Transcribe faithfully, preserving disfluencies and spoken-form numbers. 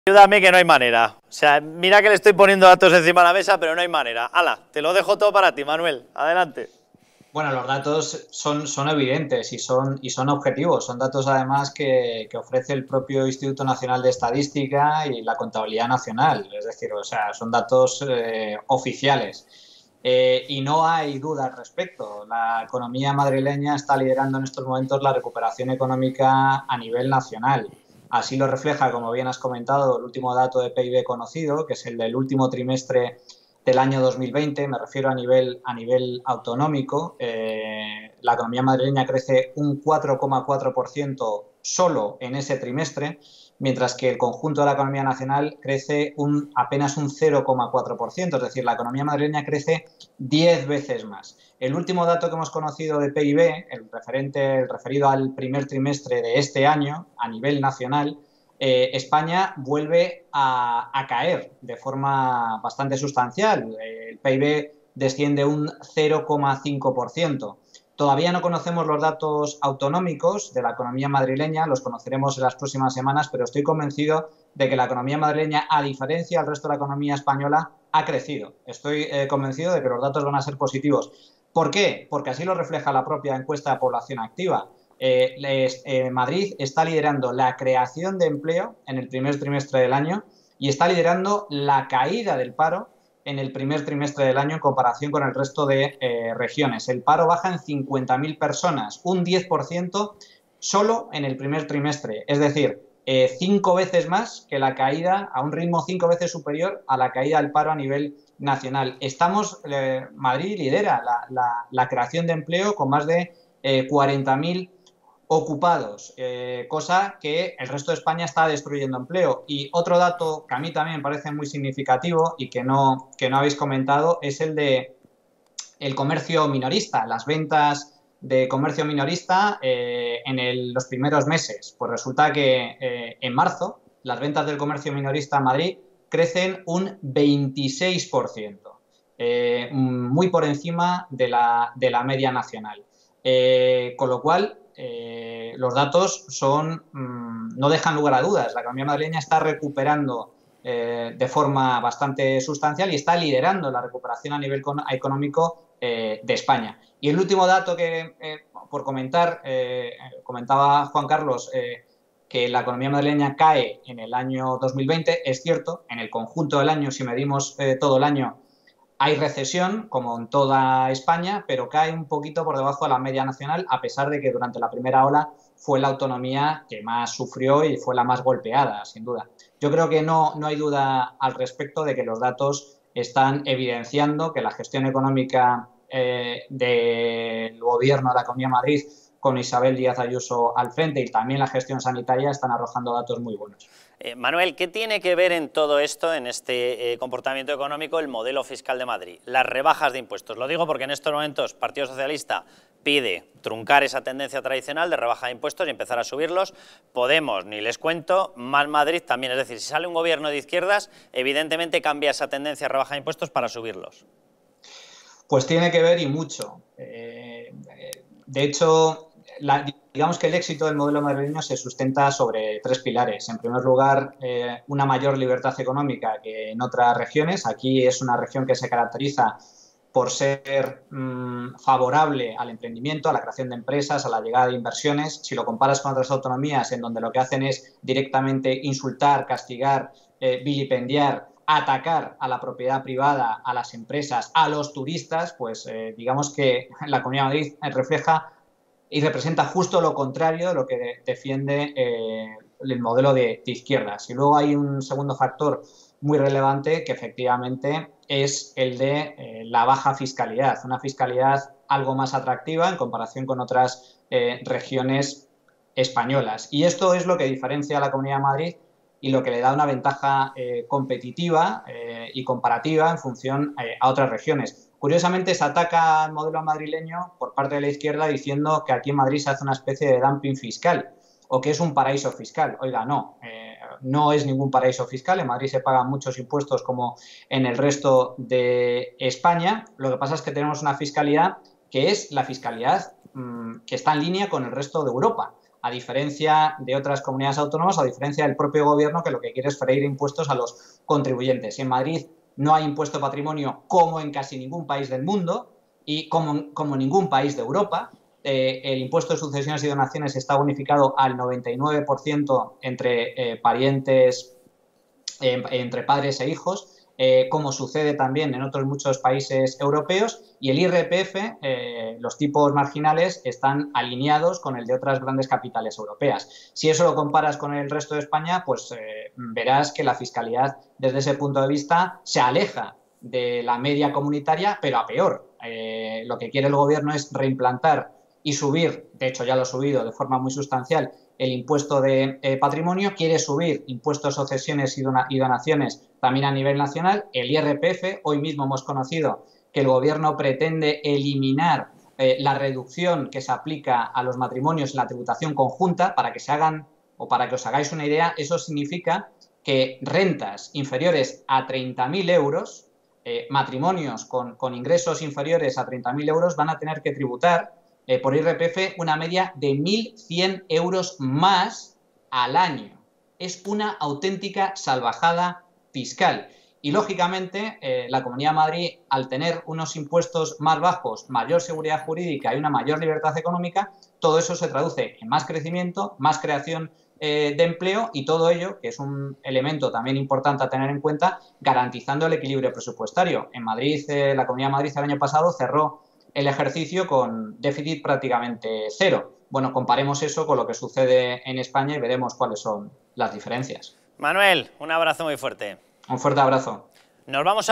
Ayúdame que no hay manera. O sea, mira que le estoy poniendo datos encima de la mesa, pero no hay manera. Hala, te lo dejo todo para ti, Manuel. Adelante. Bueno, los datos son, son evidentes y son, y son objetivos. Son datos, además, que, que ofrece el propio Instituto Nacional de Estadística y la Contabilidad Nacional. Es decir, o sea, son datos eh, oficiales. Eh, y no hay duda al respecto. La economía madrileña está liderando en estos momentos la recuperación económica a nivel nacional. Así lo refleja, como bien has comentado, el último dato de P I B conocido, que es el del último trimestre del año dos mil veinte, me refiero a nivel, a nivel autonómico. Eh, la economía madrileña crece un cuatro coma cuatro por ciento solo en ese trimestre, mientras que el conjunto de la economía nacional crece un, apenas un cero coma cuatro por ciento, es decir, la economía madrileña crece diez veces más. El último dato que hemos conocido de P I B, el, referente, el referido al primer trimestre de este año, a nivel nacional, eh, España vuelve a, a caer de forma bastante sustancial. El P I B desciende un cero coma cinco por ciento. Todavía no conocemos los datos autonómicos de la economía madrileña, los conoceremos en las próximas semanas, pero estoy convencido de que la economía madrileña, a diferencia del resto de la economía española, ha crecido. Estoy eh, convencido de que los datos van a ser positivos. ¿Por qué? Porque así lo refleja la propia encuesta de población activa. Eh, les, eh, Madrid está liderando la creación de empleo en el primer trimestre del año y está liderando la caída del paro en el primer trimestre del año en comparación con el resto de eh, regiones. El paro baja en cincuenta mil personas, un diez por ciento solo en el primer trimestre. Es decir, eh, cinco veces más que la caída, a un ritmo cinco veces superior a la caída del paro a nivel nacional. Estamos, eh, Madrid lidera la, la, la creación de empleo con más de eh, cuarenta mil ocupados, eh, cosa que el resto de España está destruyendo empleo. Y otro dato que a mí también me parece muy significativo y que no, que no habéis comentado es el de el comercio minorista, las ventas de comercio minorista eh, en el, los primeros meses. Pues resulta que eh, en marzo las ventas del comercio minorista en Madrid crecen un veintiséis por ciento, eh, muy por encima de la, de la media nacional. Eh, con lo cual, eh, los datos son, mmm, no dejan lugar a dudas. La economía madrileña está recuperando eh, de forma bastante sustancial y está liderando la recuperación a nivel económico eh, de España. Y el último dato que, eh, por comentar, eh, comentaba Juan Carlos, eh, que la economía madrileña cae en el año dos mil veinte. Es cierto, en el conjunto del año, si medimos eh, todo el año, hay recesión, como en toda España, pero cae un poquito por debajo de la media nacional, a pesar de que durante la primera ola fue la autonomía que más sufrió y fue la más golpeada, sin duda. Yo creo que no, no hay duda al respecto de que los datos están evidenciando que la gestión económica eh, del gobierno de la Comunidad de Madrid, con Isabel Díaz Ayuso al frente, y también la gestión sanitaria, están arrojando datos muy buenos. Eh, Manuel, ¿qué tiene que ver en todo esto, en este eh, comportamiento económico, el modelo fiscal de Madrid? Las rebajas de impuestos. Lo digo porque en estos momentos el Partido Socialista pide truncar esa tendencia tradicional de rebaja de impuestos y empezar a subirlos. Podemos, ni les cuento, más Madrid también. Es decir, si sale un gobierno de izquierdas, evidentemente cambia esa tendencia a rebaja de impuestos para subirlos. Pues tiene que ver y mucho. Eh, de hecho, la, digamos que el éxito del modelo madrileño se sustenta sobre tres pilares. En primer lugar, eh, una mayor libertad económica que en otras regiones. Aquí es una región que se caracteriza por ser mmm, favorable al emprendimiento, a la creación de empresas, a la llegada de inversiones. Si lo comparas con otras autonomías en donde lo que hacen es directamente insultar, castigar, eh, vilipendiar, atacar a la propiedad privada, a las empresas, a los turistas, pues eh, digamos que la Comunidad de Madrid refleja y representa justo lo contrario de lo que defiende eh, el modelo de, de izquierdas. Y luego hay un segundo factor muy relevante que efectivamente es el de eh, la baja fiscalidad, una fiscalidad algo más atractiva en comparación con otras eh, regiones españolas. Y esto es lo que diferencia a la Comunidad de Madrid y lo que le da una ventaja eh, competitiva eh, y comparativa en función eh, a otras regiones. Curiosamente, se ataca al modelo madrileño por parte de la izquierda diciendo que aquí en Madrid se hace una especie de dumping fiscal o que es un paraíso fiscal. Oiga, no, eh, no es ningún paraíso fiscal. En Madrid se pagan muchos impuestos como en el resto de España. Lo que pasa es que tenemos una fiscalidad que es la fiscalidad mmm, que está en línea con el resto de Europa. a diferencia de otras comunidades autónomas, a diferencia del propio gobierno, que lo que quiere es freír impuestos a los contribuyentes. En Madrid no hay impuesto de patrimonio como en casi ningún país del mundo y como, como ningún país de Europa. Eh, el impuesto de sucesiones y donaciones está bonificado al noventa y nueve por ciento entre eh, parientes, eh, entre padres e hijos, eh, como sucede también en otros muchos países europeos, y el I R P F, eh, los tipos marginales, están alineados con el de otras grandes capitales europeas. Si eso lo comparas con el resto de España, pues eh, verás que la fiscalidad desde ese punto de vista se aleja de la media comunitaria, pero a peor. Eh, lo que quiere el gobierno es reimplantar y subir, de hecho ya lo ha subido de forma muy sustancial, el impuesto de eh, patrimonio, quiere subir impuestos, sucesiones y, dona y donaciones también a nivel nacional, el I R P F. Hoy mismo hemos conocido que el gobierno pretende eliminar eh, la reducción que se aplica a los matrimonios en la tributación conjunta. Para que se hagan, o para que os hagáis una idea, eso significa que rentas inferiores a treinta mil euros, eh, matrimonios con, con ingresos inferiores a treinta mil euros van a tener que tributar eh, por I R P F una media de mil cien euros más al año. Es una auténtica salvajada fiscal. Y, lógicamente, eh, la Comunidad de Madrid, al tener unos impuestos más bajos, mayor seguridad jurídica y una mayor libertad económica, todo eso se traduce en más crecimiento, más creación eh, de empleo, y todo ello, que es un elemento también importante a tener en cuenta, garantizando el equilibrio presupuestario. En Madrid, eh, la Comunidad de Madrid el año pasado cerró el ejercicio con déficit prácticamente cero. Bueno, comparemos eso con lo que sucede en España y veremos cuáles son las diferencias. Manuel, un abrazo muy fuerte. Un fuerte abrazo. Nos vamos a